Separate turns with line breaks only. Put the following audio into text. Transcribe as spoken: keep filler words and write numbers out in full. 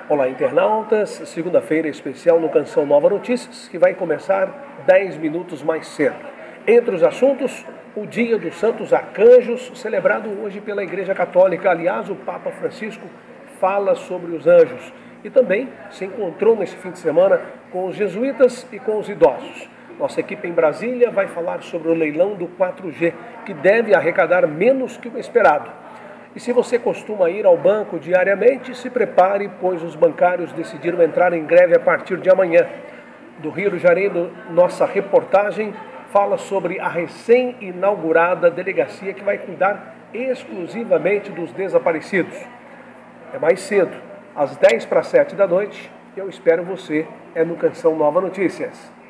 Olá, internautas. Segunda-feira especial no Canção Nova Notícias, que vai começar dez minutos mais cedo. Entre os assuntos, o Dia dos Santos Arcanjos, celebrado hoje pela Igreja Católica. Aliás, o Papa Francisco fala sobre os anjos e também se encontrou nesse fim de semana com os jesuítas e com os idosos. Nossa equipe em Brasília vai falar sobre o leilão do quatro G, que deve arrecadar menos que o esperado. E se você costuma ir ao banco diariamente, se prepare, pois os bancários decidiram entrar em greve a partir de amanhã. Do Rio de Janeiro, nossa reportagem fala sobre a recém-inaugurada delegacia que vai cuidar exclusivamente dos desaparecidos. É mais cedo, às dez para sete da noite. Eu espero você, é no Canção Nova Notícias.